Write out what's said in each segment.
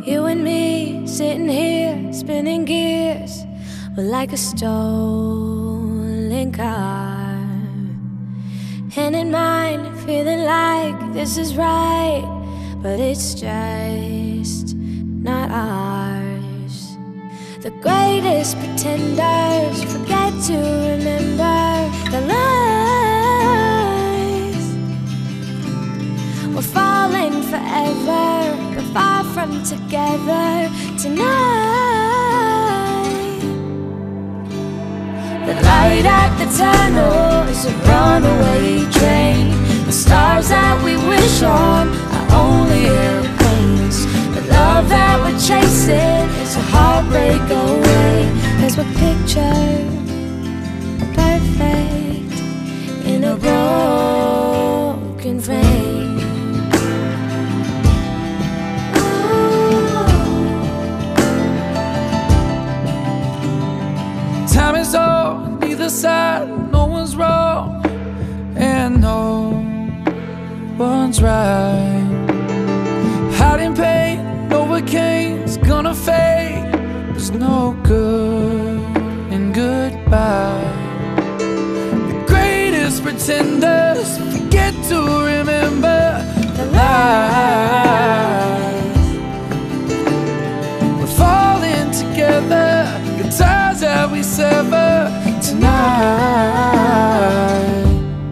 You and me sitting here, spinning gears. We're like a stolen car, hand in mine, feeling like this is right, but it's just not ours. The greatest pretenders forget to remember the lies. We're falling forever, but far from together tonight. The light at the tunnel is a runaway train. The stars that we wish on are only airplanes. The love that we're chasing is a heartbreak away. 'Cause we're picture perfect in a broken frame. Time is on either side, no one's wrong and no one's right. Hiding pain, Novocaine's gonna fade. There's no good in goodbye. The greatest pretenders forget to remember the lies. We're falling together, the ties that we sever tonight.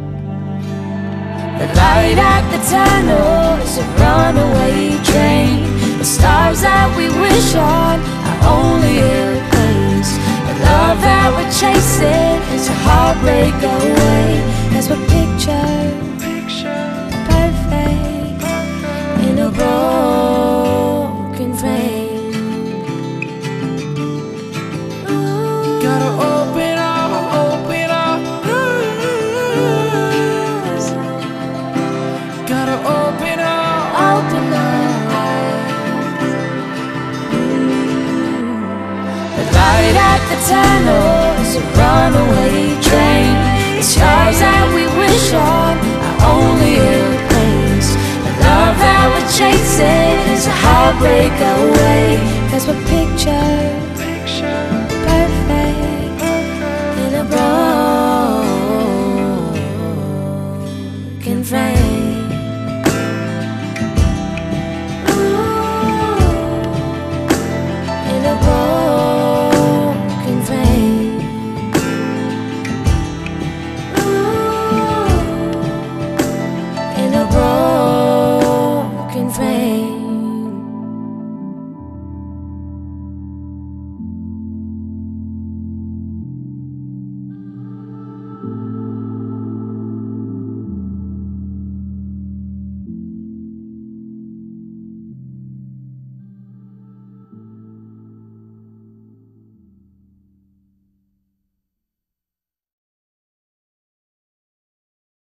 The light at the tunnel is a runaway train. The stars that we wish on are only airplanes. The love that we're chasing is a heartbreak away. 'Cause we're picture perfect in a broken frame. Gotta open up eyes. Gotta open up. Open eyes. The light at the tunnel is a runaway train. The stars that we wish on are only airplanes. The love that we're chasing is a heartbreak away. 'Cause we're